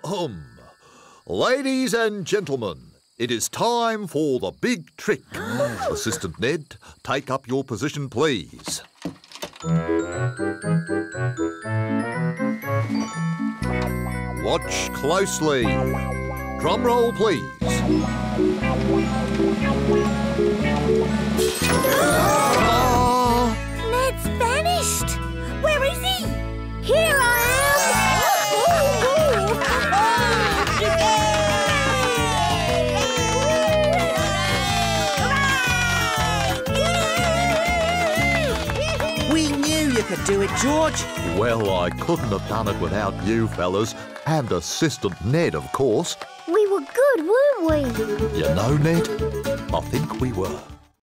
Ladies and gentlemen, it is time for the big trick. Assistant Ned, take up your position, please. Watch closely. Drum roll, please. Ned's vanished. Where is he? Here I am. We knew you could do it, George. Well, I couldn't have done it without you fellas, and Assistant Ned, of course. We were good, weren't we? You know, Ned, I think we were.